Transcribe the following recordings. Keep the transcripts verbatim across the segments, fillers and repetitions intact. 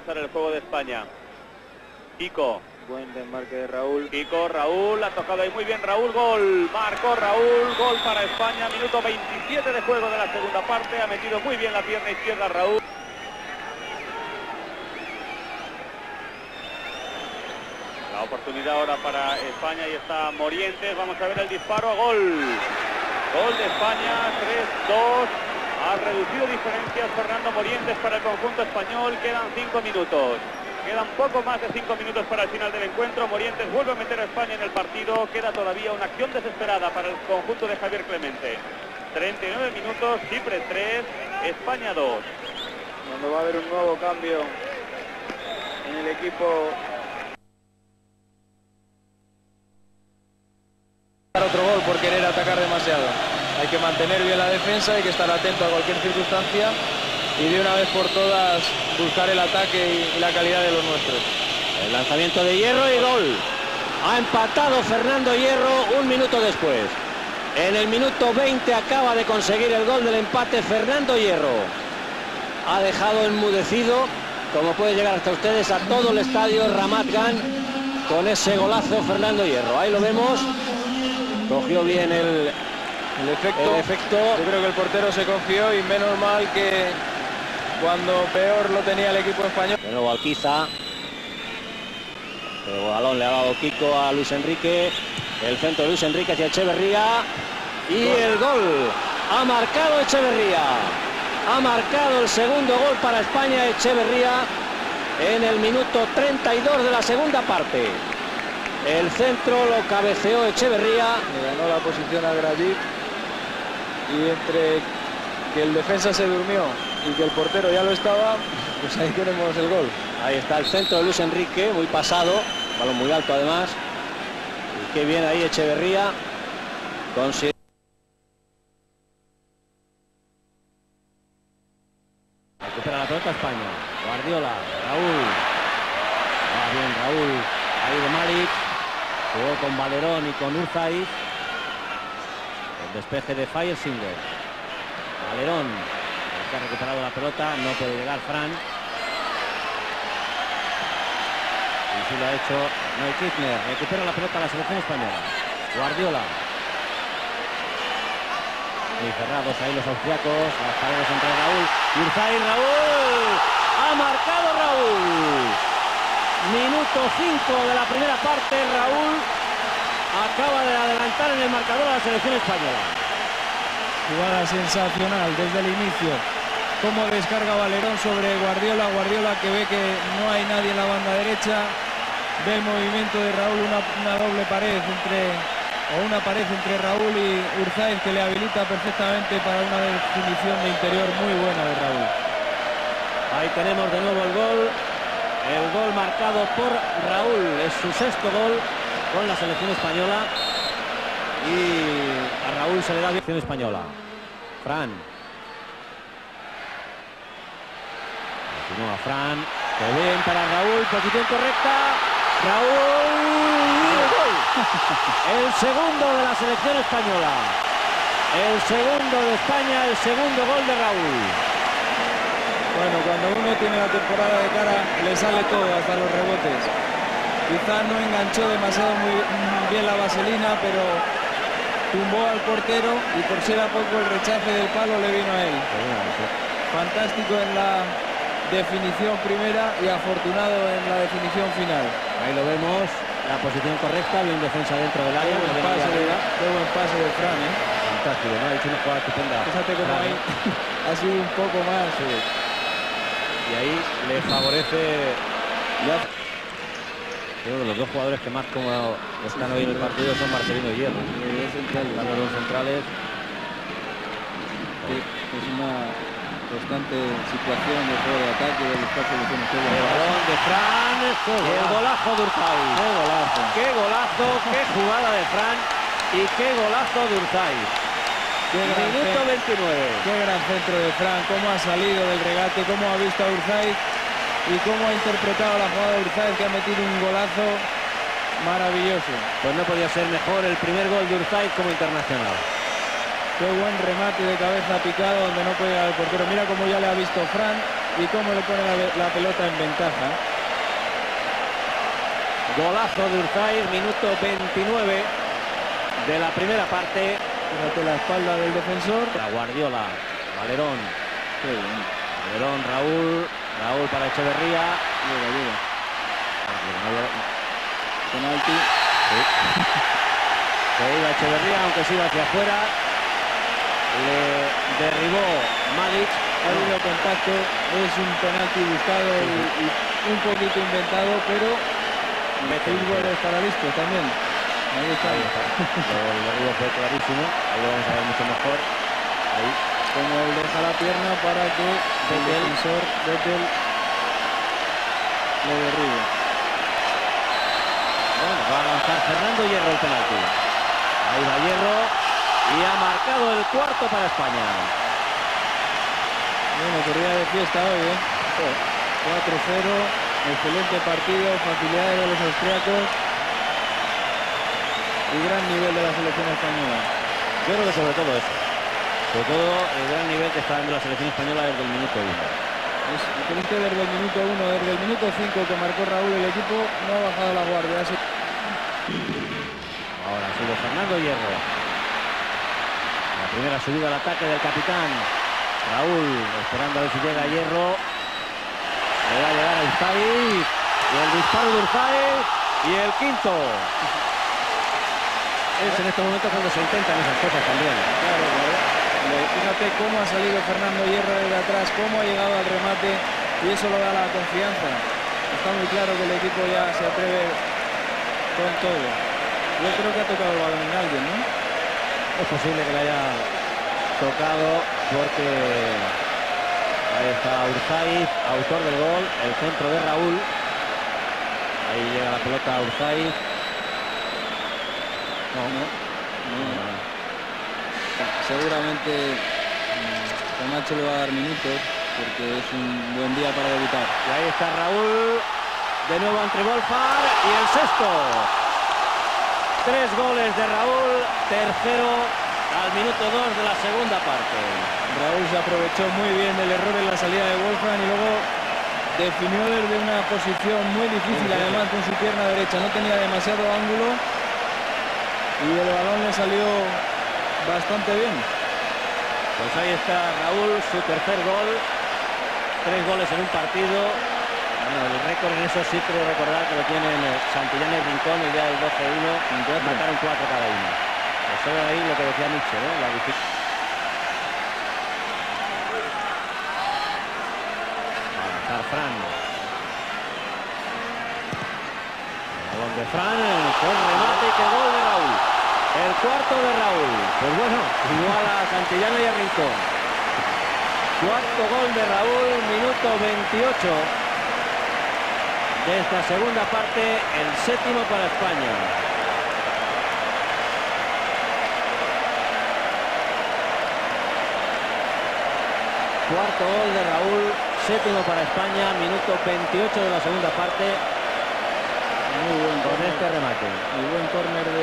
retrasar el juego de España. Kiko. Buen desmarque de Raúl. Kiko, Raúl, ha tocado ahí muy bien Raúl, gol. Marcó Raúl, gol para España, minuto veintisiete de juego de la segunda parte. Ha metido muy bien la pierna izquierda Raúl. La oportunidad ahora para España y está Morientes. Vamos a ver el disparo, gol. Gol de España, tres dos. Ha reducido diferencias Fernando Morientes para el conjunto español. Quedan cinco minutos. Quedan poco más de cinco minutos para el final del encuentro. Morientes vuelve a meter a España en el partido. Queda todavía una acción desesperada para el conjunto de Javier Clemente. treinta y nueve minutos, Chipre tres, España dos. Cuando va a haber un nuevo cambio en el equipo. Otro gol por querer atacar demasiado. Hay que mantener bien la defensa, hay que estar atento a cualquier circunstancia y de una vez por todas buscar el ataque y la calidad de los nuestros. El lanzamiento de Hierro y gol. Ha empatado Fernando Hierro un minuto después. En el minuto veinte acaba de conseguir el gol del empate Fernando Hierro. Ha dejado enmudecido, como puede llegar hasta ustedes, a todo el estadio Ramat Gan con ese golazo Fernando Hierro. Ahí lo vemos. Cogió bien el, el, efecto. el efecto. Yo creo que el portero se confió y menos mal que cuando peor lo tenía el equipo español. De nuevo Alquiza. El balón le ha dado Kiko a Luis Enrique. El centro de Luis Enrique hacia Echeverría. Y gol. El gol. Ha marcado Echeverría. Ha marcado el segundo gol para España Echeverría en el minuto treinta y dos de la segunda parte. El centro lo cabeceó Echeverría. Le ganó la posición a Gradiv. Y entre que el defensa se durmió y que el portero ya lo estaba, pues ahí tenemos el gol. Ahí está el centro de Luis Enrique, muy pasado. Balón muy alto además. Y qué bien ahí Echeverría. Consigue. Recupera la pelota España. Guardiola, Raúl. Va bien Raúl. Ahí de Maric. Jugó con Valerón y con Urzaiz. El despeje de Feiersinger. Valerón, que ha recuperado la pelota, no puede llegar Fran. Y sí lo ha hecho Noé Kirchner. Recupera la pelota la selección española. Guardiola. Muy cerrados ahí los austriacos. Las paredes entre Raúl. Urzaiz, Raúl. Ha marcado Raúl. Minuto cinco de la primera parte. Raúl acaba de adelantar en el marcador a la selección española. Jugada sensacional desde el inicio. Cómo descarga Valerón sobre Guardiola. Guardiola que ve que no hay nadie en la banda derecha. Ve el movimiento de Raúl, una, una doble pared entre o una pared entre Raúl y Urzaiz que le habilita perfectamente para una definición de interior muy buena de Raúl. Ahí tenemos de nuevo el gol. El gol marcado por Raúl. Es su sexto gol con la selección española. Y a Raúl se le da bien. Selección española. Fran. Continúa Fran. Qué bien para Raúl. Posición correcta. Raúl. ¡Gol! El segundo de la selección española. El segundo de España. El segundo gol de Raúl. Bueno, cuando uno tiene la temporada de cara, le sale todo, hasta los rebotes. Quizás no enganchó demasiado muy bien la vaselina, pero tumbó al portero y por si era poco el rechace del palo le vino a él. Fantástico en la definición primera y afortunado en la definición final. Ahí lo vemos, la posición correcta, bien defensa dentro del área. Qué buen pase de, qué buen pase de Fran, ¿eh? Fantástico, ¿no? Ha hecho una jugada estupenda. Fíjate cómo ahí ha sido un poco más. Sí. Y ahí le favorece ya. Uno de los dos jugadores que más cómodo están hoy en el partido son Marcelino y Hierro. Están los dos centrales. Sí, es una constante situación de juego de ataque del espacio que tiene todo. El balón de Fran. Y el golazo de Urzaiz. Qué golazo. Qué golazo, qué jugada de Fran y qué golazo de Urzaiz. Minuto veintinueve. Qué gran centro de Fran, cómo ha salido del regate, cómo ha visto a Urzaiz y cómo ha interpretado la jugada de Urzaiz, que ha metido un golazo maravilloso. Pues no podía ser mejor el primer gol de Urzaiz como internacional. Qué buen remate de cabeza picado donde no puede llegar el portero. Mira cómo ya le ha visto Fran y cómo le pone la, la pelota en ventaja. Golazo de Urzaiz, minuto veintinueve de la primera parte. Fíjate la espalda del defensor. La Guardiola, Valerón. Qué bien. Valerón, Raúl, Raúl para Echeverría. Llega, llega. Penalti. Sí. Se iba Echeverría, aunque se iba hacia afuera. Le derribó Malic. Ha habido contacto, es un penalti buscado y, y un poquito inventado, pero el fútbol estará listo también. Ahí está. Ahí está. El derribo fue clarísimo. Ahí lo vamos a ver mucho mejor. Ahí. Como él deja la pierna para que el defensor Vettel le derribe. Bueno, va a lanzar Fernando Hierro el penalti. Ahí va Hierro y ha marcado el cuarto para España. Bueno, corrida de fiesta hoy, ¿eh? cuatro cero, excelente partido, facilidades de los austriacos y gran nivel de la selección española. Yo creo que sobre todo eso. Sobre todo el gran nivel que está dando la selección española desde el minuto uno. Es, creo que desde el minuto uno, desde el minuto cinco que marcó Raúl, el equipo no ha bajado la guardia. Así... Ahora ha sido Fernando Hierro. La primera subida al ataque del capitán. Raúl esperando a ver si llega Hierro. Le va a llegar a Urzaiz. Y el disparo de Urzaiz. Y el quinto. Es en este momento cuando se intentan esas cosas también. Claro, claro. Fíjate cómo ha salido Fernando Hierro desde atrás, cómo ha llegado al remate, y eso lo da la confianza. Está muy claro que el equipo ya se atreve con todo. Yo creo que ha tocado el balón en alguien, ¿no? Es posible que le haya tocado porque ahí está Urzaiz, autor del gol, el centro de Raúl. Ahí llega la pelota a Urzaiz. No, no. no. no. Seguramente Camacho le va a dar minutos porque es un buen día para debutar. Y ahí está Raúl, de nuevo entre Wolfar y el sexto. Tres goles de Raúl, tercero al minuto dos de la segunda parte. Raúl se aprovechó muy bien del error en la salida de Wolfram y luego definió desde una posición muy difícil, además con su pierna derecha. No tenía demasiado ángulo y el balón le salió bastante bien. Pues ahí está Raúl, su tercer gol. Tres goles en un partido. Bueno, el récord en eso sí creo recordar que lo tienen Santillán y Rincón el día del doce uno. Marcaron cuatro cada uno. Eso era ahí lo que decía Nietzsche, ¿no? La difícil. Va a lanzar Fran. El balón de Fran, con remate y que gol de Raúl. El cuarto de Raúl. Pues bueno, igual a Santillana y a Rincón. Cuarto gol de Raúl, minuto veintiocho de esta segunda parte, el séptimo para España. Cuarto gol de Raúl, séptimo para España, minuto veintiocho de la segunda parte. Muy buen con corner. este remate. Muy buen córner de...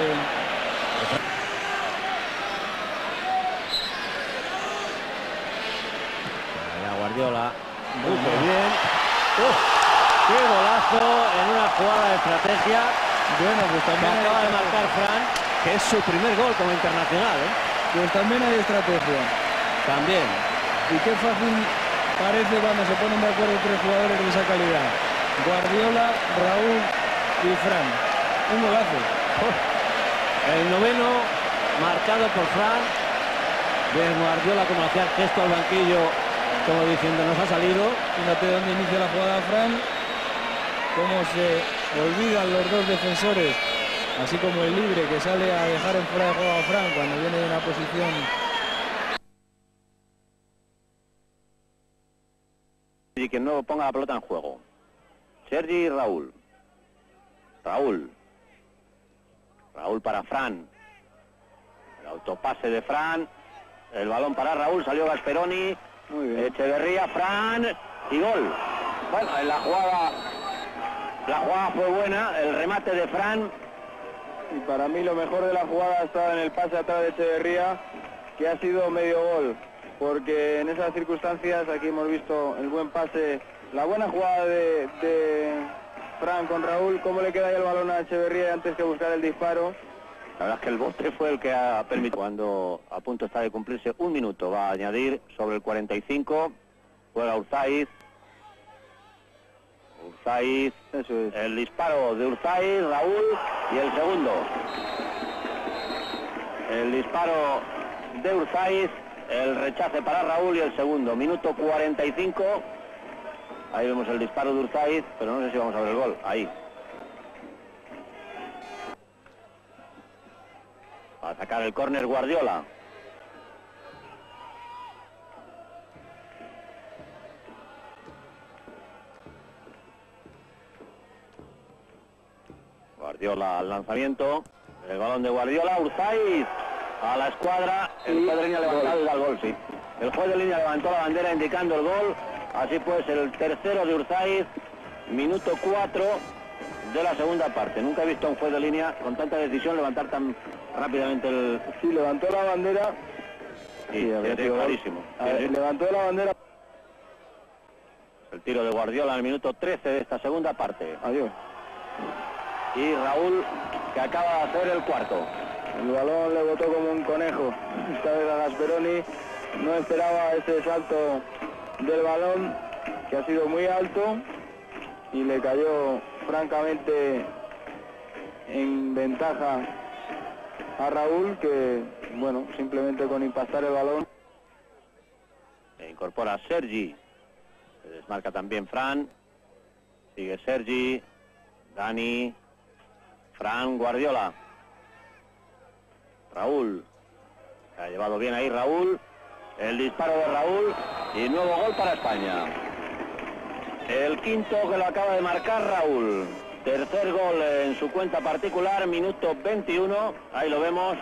Guardiola, muy bien. ¡Uf! ¡Qué golazo en una jugada de estrategia! Bueno, pues también que acaba hay... de marcar Fran, que es su primer gol como internacional, ¿eh? Pues también hay estrategia. También. Y qué fácil parece cuando se ponen de acuerdo tres jugadores de esa calidad. Guardiola, Raúl y Fran. Un golazo. ¡Oh! El noveno marcado por Fran. Bien Guardiola como hacía el gesto al banquillo, como diciendo nos ha salido. Fíjate dónde inicia la jugada Fran, cómo se olvidan los dos defensores, así como el libre que sale a dejar en fuera de juego a Fran cuando viene de una posición. Y que no ponga la pelota en juego. Sergi y Raúl. Raúl. Raúl para Fran. El autopase de Fran. El balón para Raúl, salió Gasperoni. Muy bien. Echeverría, Fran y gol. Bueno, en la jugada, la jugada fue buena, el remate de Fran. Y para mí lo mejor de la jugada ha estado en el pase atrás de Echeverría, que ha sido medio gol. porque en esas circunstancias aquí hemos visto el buen pase, la buena jugada de, de Fran con Raúl, cómo le queda ahí el balón a Echeverría antes que buscar el disparo. La verdad es que el bote fue el que ha permitido, cuando a punto está de cumplirse un minuto, va a añadir sobre el cuarenta y cinco, juega Urzaiz. Urzaiz, eso es. El disparo de Urzaiz, Raúl, y el segundo. El disparo de Urzaiz, el rechace para Raúl y el segundo. Minuto cuarenta y cinco. Ahí vemos el disparo de Urzaiz, pero no sé si vamos a ver el gol. Ahí. Va a sacar el córner Guardiola. Guardiola al lanzamiento. El balón de Guardiola. Urzaiz a la escuadra. El juez de línea levantado y al gol, sí. El juez de línea levantó la bandera indicando el gol. Así pues, el tercero de Urzaiz. Minuto cuatro de la segunda parte. Nunca he visto a un juez de línea con tanta decisión levantar tan rápidamente el... Sí, levantó la bandera. Sí, sí, sí, sí, clarísimo. Sí, sí. Levantó la bandera. El tiro de Guardiola en el minuto trece de esta segunda parte. Adiós. Y Raúl, que acaba de hacer el cuarto. El balón le botó como un conejo. Esta vez a Gasperoni. No esperaba ese salto del balón, que ha sido muy alto, y le cayó francamente en ventaja a Raúl, que, bueno, simplemente con impactar el balón. Se incorpora Sergi. Se desmarca también Fran. Sigue Sergi. Dani. Fran, Guardiola. Raúl. Se ha llevado bien ahí Raúl. El disparo de Raúl. Y nuevo gol para España. El quinto que lo acaba de marcar Raúl. Tercer gol en su cuenta particular. Minuto veintiuno. Ahí lo vemos.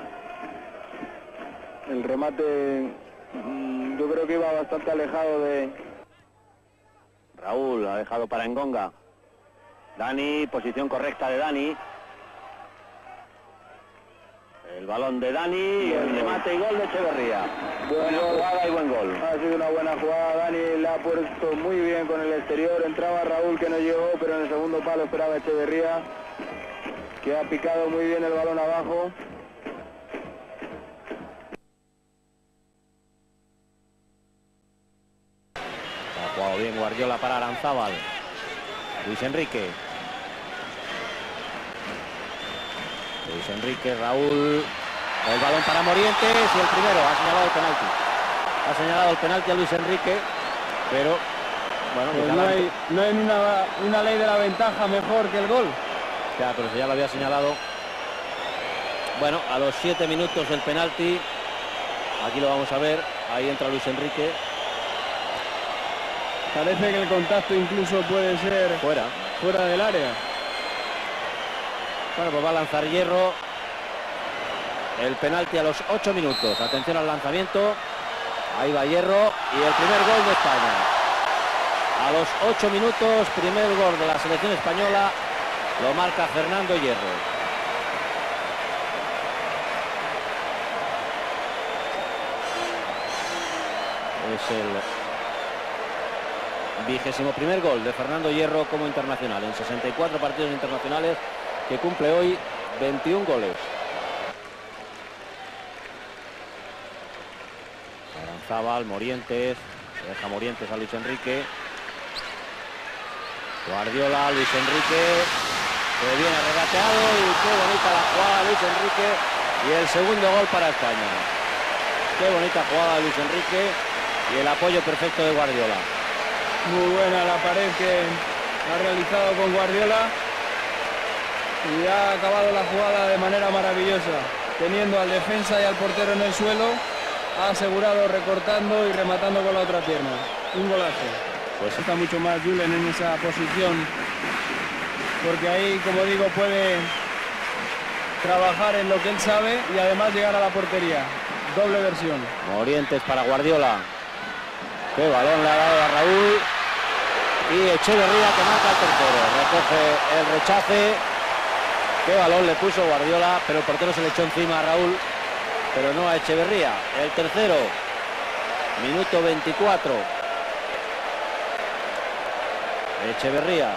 El remate, yo creo que iba bastante alejado de... Raúl ha dejado para Engonga. Dani, posición correcta de Dani. El balón de Dani, y el remate y gol de Echeverría. Buena jugada y buen gol. Ha sido una buena jugada. Dani la ha puesto muy bien con el exterior. Entraba Raúl, que no llegó, pero en el segundo palo esperaba Echeverría, que ha picado muy bien el balón abajo. Ha jugado bien Guardiola para Aranzábal. Luis Enrique. Luis Enrique, Raúl. El balón para Morientes y el primero. Ha señalado el penalti. Ha señalado el penalti a Luis Enrique, pero bueno, pues no hay, no hay una, una ley de la ventaja mejor que el gol. Ya, pero si ya lo había señalado. Bueno, a los siete minutos del penalti. Aquí lo vamos a ver. Ahí entra Luis Enrique. Parece que el contacto incluso puede ser fuera, fuera del área. Bueno, pues va a lanzar Hierro. El penalti a los ocho minutos. Atención al lanzamiento. Ahí va Hierro. Y el primer gol de España. A los ocho minutos, primer gol de la selección española. Lo marca Fernando Hierro. Es el vigésimo primer gol de Fernando Hierro como internacional. En sesenta y cuatro partidos internacionales, que cumple hoy veintiún goles. Aranzábal, Morientes. Se deja Morientes a Luis Enrique. Guardiola, Luis Enrique, que viene regateado, y qué bonita la jugada de Luis Enrique, y el segundo gol para España. Qué bonita jugada de Luis Enrique y el apoyo perfecto de Guardiola. Muy buena la pared que ha realizado con Guardiola, y ha acabado la jugada de manera maravillosa, teniendo al defensa y al portero en el suelo. Ha asegurado recortando y rematando con la otra pierna. Un golazo. Pues está mucho más Julen en esa posición, porque ahí, como digo, puede trabajar en lo que él sabe y además llegar a la portería. Doble versión. Morientes para Guardiola. Qué balón le ha dado a Raúl. Y Echeverría, que marca el tercero. Recoge el rechace. Qué balón le puso Guardiola, pero el portero se le echó encima a Raúl, pero no a Echeverría. El tercero Minuto veinticuatro. Echeverría.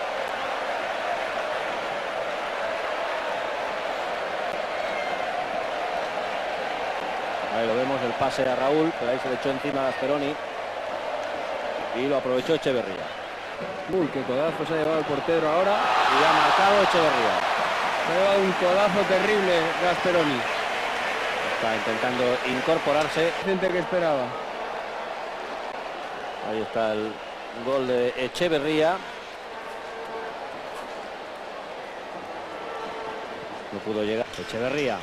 Ahí lo vemos, el pase a Raúl, pero ahí se le echó encima a Gasperoni y lo aprovechó Echeverría. Uy, qué codazo se ha llevado el portero ahora. Y ha marcado Echeverría. Se ha llevado un codazo terrible Gasperoni. Está intentando incorporarse. Gente que esperaba. Ahí está el gol de Echeverría. No pudo llegar. Echeverría.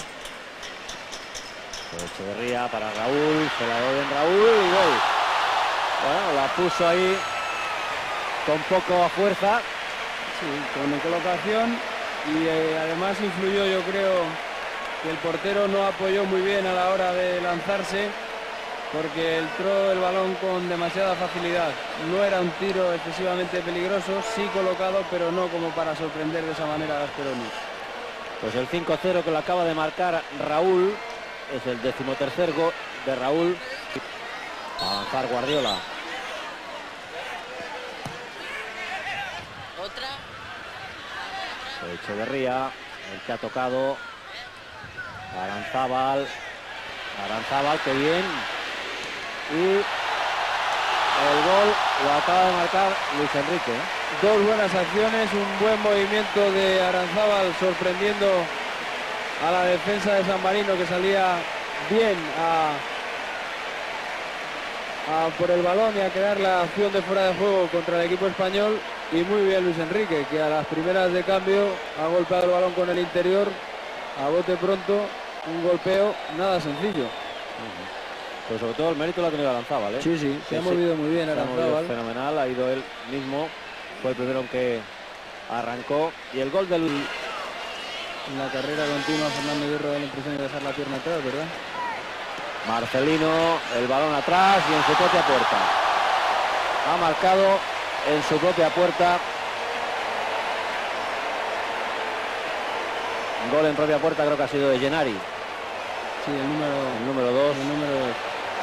Echeverría para Raúl. Se la doy en Raúl y gol. Bueno, la puso ahí con poco fuerza. Sí, con colocación. Y eh, además influyó, yo creo, que el portero no apoyó muy bien a la hora de lanzarse, porque entró el balón con demasiada facilidad. No era un tiro excesivamente peligroso, sí colocado, pero no como para sorprender de esa manera a Gasperoni. Pues el cinco cero que lo acaba de marcar Raúl, es el decimotercer gol de Raúl. A avanzar Guardiola. Otra. Echeverría, el que ha tocado. Aranzábal. Aranzábal, que bien. Y el gol lo acaba de marcar Luis Enrique, ¿eh? Dos buenas acciones, un buen movimiento de Aranzábal sorprendiendo a la defensa de San Marino, que salía bien a, a por el balón y a crear la acción de fuera de juego contra el equipo español. Y muy bien Luis Enrique, que a las primeras de cambio ha golpeado el balón con el interior a bote pronto. Un golpeo nada sencillo. Pues sobre todo el mérito lo ha tenido Aranzábal, ¿eh? Sí, sí, se Sí, ha sí. movido muy bien Se ha movido Aranzábal. fenomenal, ha ido él mismo. Fue el primero en que arrancó. Y el gol del... En la carrera continua Fernando Hierro da la impresión de dejar la pierna atrás, ¿verdad? Marcelino, el balón atrás y en su propia puerta. Ha marcado en su propia puerta. Gol en propia puerta, creo que ha sido de Gennari, Sí, el número, el número dos. el número dos.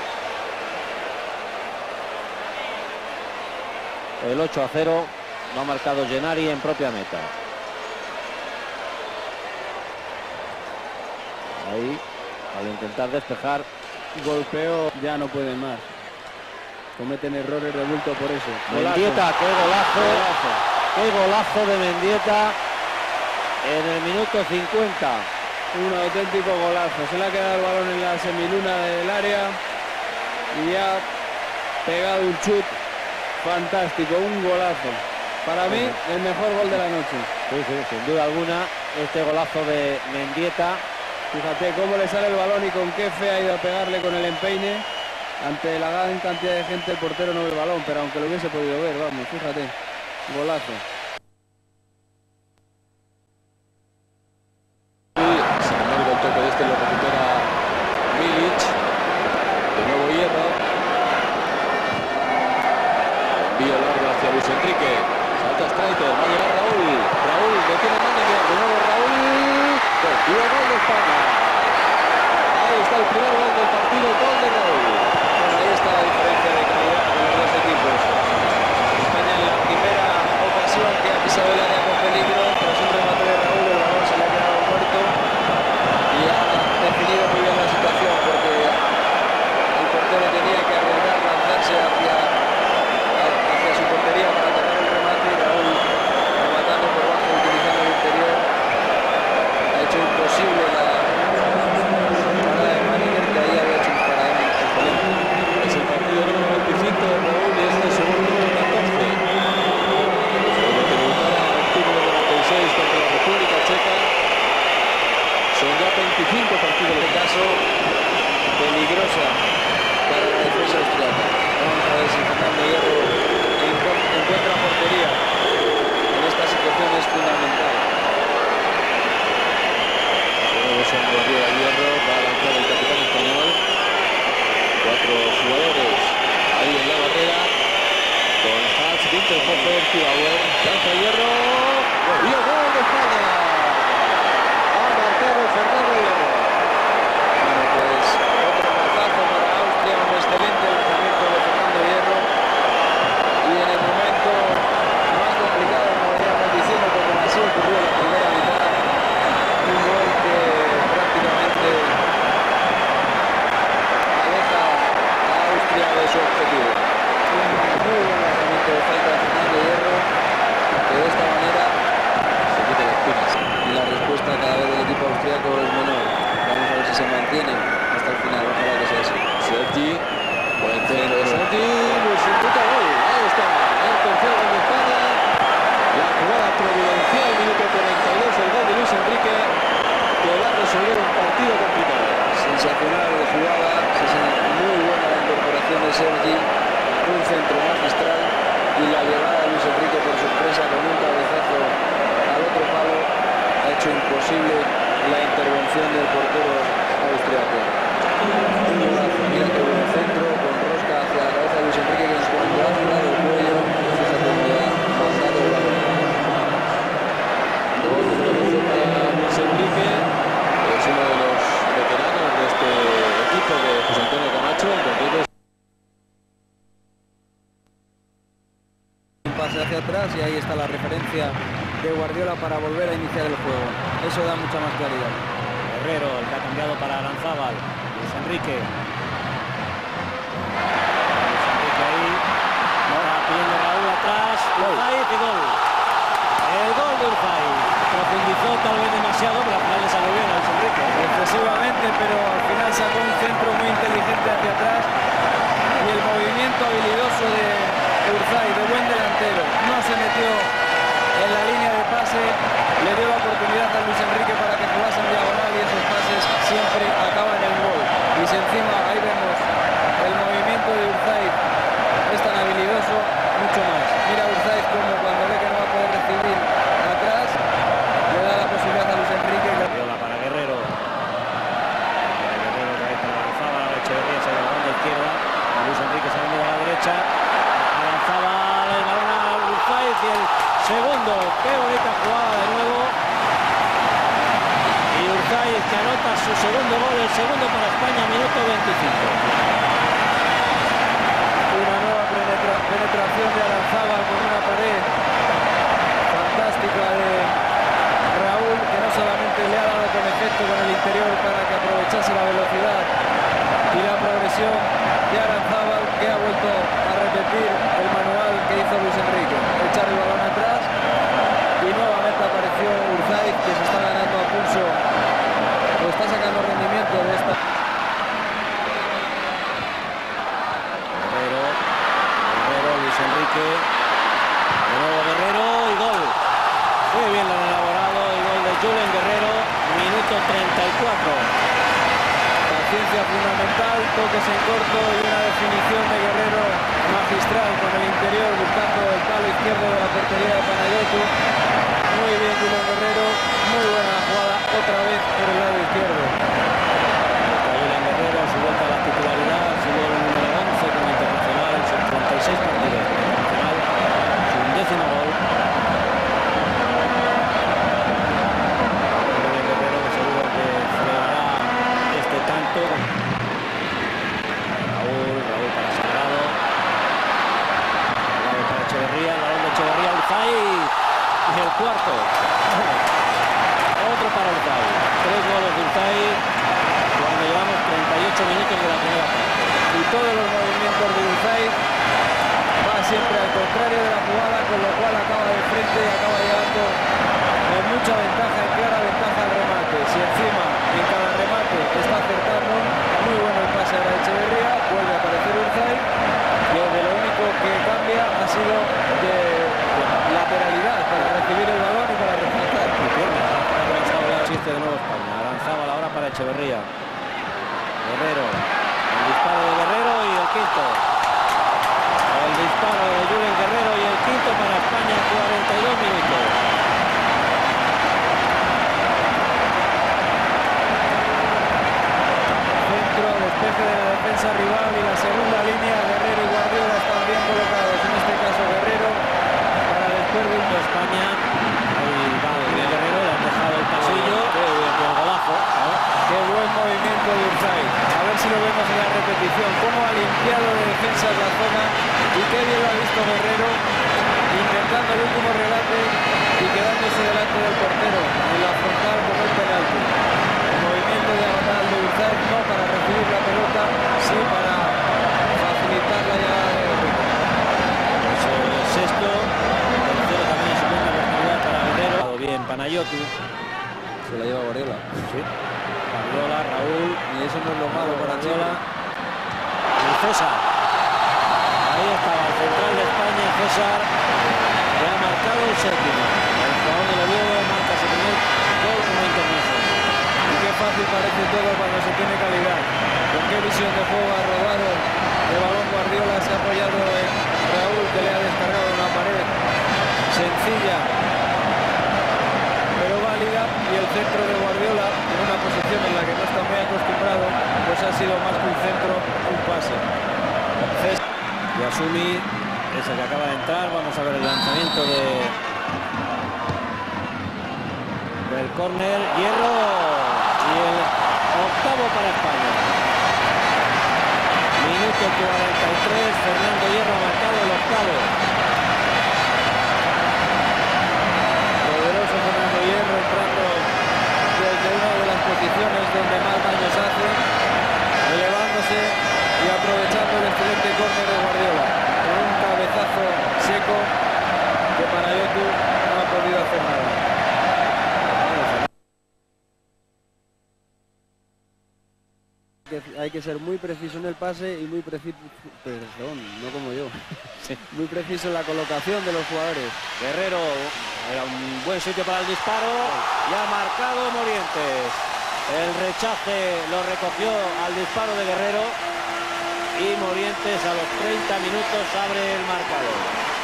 El ocho a cero lo ha marcado Gennari en propia meta. Ahí, al intentar despejar. Golpeo, ya no pueden más. Cometen errores de bulto por eso. Mendieta, qué golazo, Golazo. qué golazo de Mendieta en el minuto cincuenta. Un auténtico golazo. Se le ha quedado el balón en la semiluna del área y ha pegado un chut fantástico, un golazo. Para mí, el mejor gol de la noche. Sí, sí, sin duda alguna, este golazo de Mendieta. Fíjate cómo le sale el balón y con qué fe ha ido a pegarle con el empeine. Ante la gran cantidad de gente el portero no ve el balón, pero aunque lo hubiese podido ver, vamos, fíjate, golazo. Sin embargo, el toque de este lo recupera Milic. De nuevo Hierro. Envío largo hacia Luis Enrique. Salta Striker. Va a llegar Raúl. Raúl detiene a Manager. De nuevo Raúl. Y el gol de España. Ahí está el primer gol del partido. Gol de Raúl. Bueno, ahí está la diferencia de calidad de los dos equipos. España en la primera ocasión que ha pisado el área con peligro, tras un remate de Raúl, el balón se le ha quedado muerto y ha definido muy bien la situación, porque el portero tenía que arriesgar, lanzarse hacia, hacia su portería para atacar el remate y Raúl, rematando por bajo, utilizando el interior, ha hecho imposible la parada de Manager, que ahí había hecho un parada excelente. Es el partido número veinticinco de Raúl y este es su gol número catorce. Desde que debutara en octubre del noventa y seis contra la República Checa, son ya veinticinco partidos. En este caso, peligrosa para la defensa austriaca. Vamos a ver si Fernando Hierro enco- encuentra portería. En esta situación es fundamental. Luego se movió a Hierro, va a lanzar el capitán español. Cuatro jugadores ahí en la barrera. Con Hatch, Winterhofer, Tibauer, lanza Hierro. Y el gol de España. Ha marcado Fernando Hierro. Bueno, pues otro marcazo para Austria, un excelente lanzamiento. intervención del portero austriaco. Un golazo, mira qué buen centro, con rosca hacia la cabeza de Luis Enrique, que con el brazo al lado del cuello, fíjate cómo le ha mandado el balón. Gol de para Luis Enrique, es uno de los veteranos de este equipo de José Antonio Camacho, entonces un pase hacia atrás y ahí está la referencia de Guardiola para volver a iniciar el juego. Eso da mucha más claridad. Guerrero, el que ha cambiado para Aranzábal. Luis Enrique. Luis Enrique ahí. Está pidiendo Raúl atrás. Urzaiz y gol. El gol de Urzaiz. Profundizó tal vez demasiado, pero al final le salió bien a Luis Enrique. Excesivamente, pero al final sacó un centro muy inteligente hacia atrás. Y el movimiento habilidoso de Urzaiz, de buen delantero. No se metió en la línea de pase, le dio la oportunidad a Luis Enrique para que jugase en diagonal y esos pases siempre acaban en gol. Y si encima ahí vemos el movimiento de Urzaiz, es tan habilidoso, mucho más. Mira Urzaiz como cuando ve que no va a poder recibir atrás, le da la posibilidad a Luis Enrique. Guardiola para Guerrero. Para Guerrero que ahí está avanzaba, la Echeverría se va a la izquierda. Luis Enrique se ha venido a la derecha. Avanzaba el balón a Urzaiz y el segundo, qué bonita jugada de nuevo. Y Urzaiz que anota su segundo gol, el segundo para España, minuto veinticinco. Una nueva penetra penetración de Aranzábal con una pared fantástica de Raúl, que no solamente le ha dado con efecto con el interior para que aprovechase la velocidad y la progresión de Aranzábal, que ha vuelto a repetir el manual que hizo Luis Enrique, echar el balón atrás, y nuevamente apareció Urzaiz, que se está ganando a pulso, o está sacando rendimiento de esta. Guerrero, Guerrero, Luis Enrique, de nuevo Guerrero y gol. Muy bien lo han elaborado, el gol de Julen Guerrero, minuto treinta y cuatro. Paciencia fundamental, toques en corto y una definición de Guerrero magistral con el interior buscando el palo izquierdo de la portería de Panayotu. Muy bien Julen Guerrero, muy buena la jugada otra vez por el lado izquierdo. Julen Guerrero, su vuelta a la titularidad, su gol número once como internacional en sus treinta y seis partidos como internacional, su undécimo gol. Julen Guerrero que seguro que celebrará este tanto. Raúl, Raúl para Sagrado. Sagrado para Echeverría, el balón de Echeverría, Urzaiz y el cuarto. Otro para Urzaiz. Tres goles de Urzaiz cuando llevamos treinta y ocho minutos de la primera parte. Y todos los movimientos de Urzaiz va siempre al contrario de la jugada, con lo cual acaba de frente y acaba llevando en mucha ventaja, en clara ventaja al remate. Si encima en cada remate está acertando, muy bueno el pase a la Echeverría, vuelve a aparecer Urzaiz, que de lo único que cambia ha sido de lateralidad para recibir el balón y para rematar. Existe de nuevo España. Aranzábal ahora para Echeverría. Guerrero. El disparo de Guerrero y el quinto. El disparo de Julen Guerrero y el quinto para España en cuarenta y dos minutos. Centro, despeje de la defensa rival y la segunda línea. Guerrero y Guardiola están bien colocados. En este caso Guerrero para después de un España. Ahí va el Guerrero, le han dejado el pasillo. Qué buen golazo. Qué buen movimiento de Urzaiz. A ver si lo vemos en la repetición. Cómo ha limpiado de defensas la zona y qué bien lo ha visto Guerrero, intentando el último regate y quedándose delante del portero en la frontal como el penalti. El movimiento diagonal de Urzaiz no para recibir la pelota, sí para facilitar la llegada de Guerrero. Pues el sexto, el tercero también segunda oportunidad para Guerrero. Bien, Panayotu. Se la lleva Guardiola. Sí. Guardiola, Raúl. Y eso no es lo malo para Guardiola. Y César. Ahí estaba el central de España, César, que ha marcado el séptimo. El jugador del Oviedo marca su primer gol como internacional. Y qué fácil parece todo cuando se tiene calidad. Con qué visión de juego ha robado el balón Guardiola, se ha apoyado en Raúl, que le ha descargado una pared sencilla pero válida, y el centro de Guardiola en una posición en la que no está muy acostumbrado, pues ha sido más que un centro, un pase. Yasumi es el que acaba de entrar. Vamos a ver el lanzamiento de del córner. Hierro y el octavo para España. Minuto cuarenta y tres. Fernando Hierro ha marcado el octavo. Poderoso Fernando Hierro entrando desde una de las posiciones donde más daños hace, elevándose y aprovechando el excelente córner de Guardiola con un cabezazo seco que para Yotu no ha podido hacer nada. Hay que ser muy preciso en el pase y muy preciso, perdón, no como yo, Sí. muy preciso en la colocación de los jugadores. Guerrero era un buen sitio para el disparo y ha marcado Morientes. El rechace lo recogió al disparo de Guerrero y Morientes a los treinta minutos abre el marcador.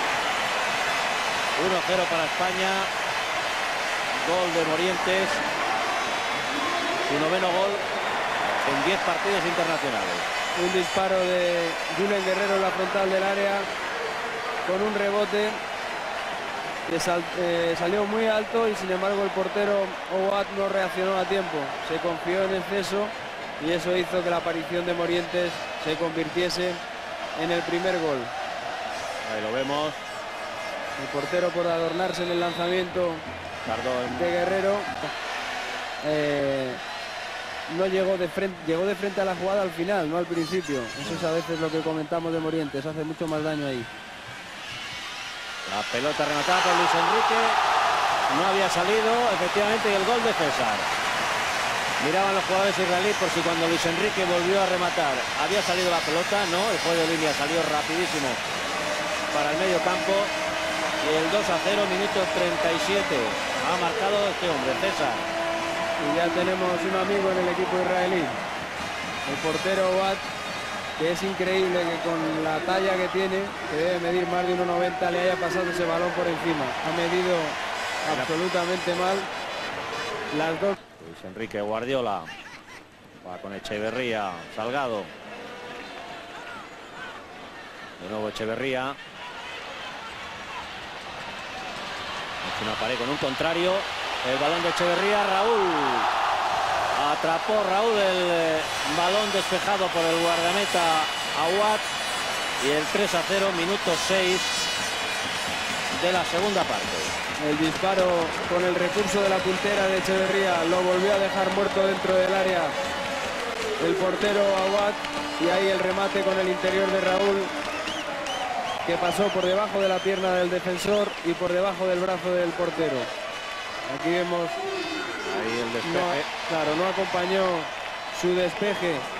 uno cero para España. Gol de Morientes. Su noveno gol en diez partidos internacionales. Un disparo de Julen Guerrero en la frontal del área con un rebote que sal, eh, salió muy alto y sin embargo el portero Owat no reaccionó a tiempo, se confió en exceso y eso hizo que la aparición de Morientes se convirtiese en el primer gol. Ahí lo vemos. El portero, por adornarse en el lanzamiento Tardó en... de Guerrero, eh, no llegó de frente, llegó de frente a la jugada al final, no al principio. Eso es a veces lo que comentamos de Morientes, hace mucho más daño ahí. La pelota rematada por Luis Enrique. No había salido, efectivamente, y el gol de César. Miraban los jugadores israelíes por si cuando Luis Enrique volvió a rematar había salido la pelota. No, el juego de línea salió rapidísimo para el medio campo. Y el dos a cero, minuto treinta y siete. Ha marcado este hombre, César. Y ya tenemos un amigo en el equipo israelí, el portero Owat, que es increíble que con la talla que tiene, que debe medir más de uno noventa, le haya pasado ese balón por encima. Ha medido absolutamente mal las dos. Luis Enrique, Guardiola. Va con Echeverría, Salgado. De nuevo Echeverría. Es una pared con un contrario. El balón de Echeverría, Raúl. Atrapó Raúl el eh, balón despejado por el guardameta Aouat. Y el tres a cero, minuto seis de la segunda parte. El disparo con el recurso de la puntera de Echeverría lo volvió a dejar muerto dentro del área el portero Aouat. Y ahí el remate con el interior de Raúl, que pasó por debajo de la pierna del defensor y por debajo del brazo del portero. Aquí vemos, Ahí el despeje. no, claro, no acompañó su despeje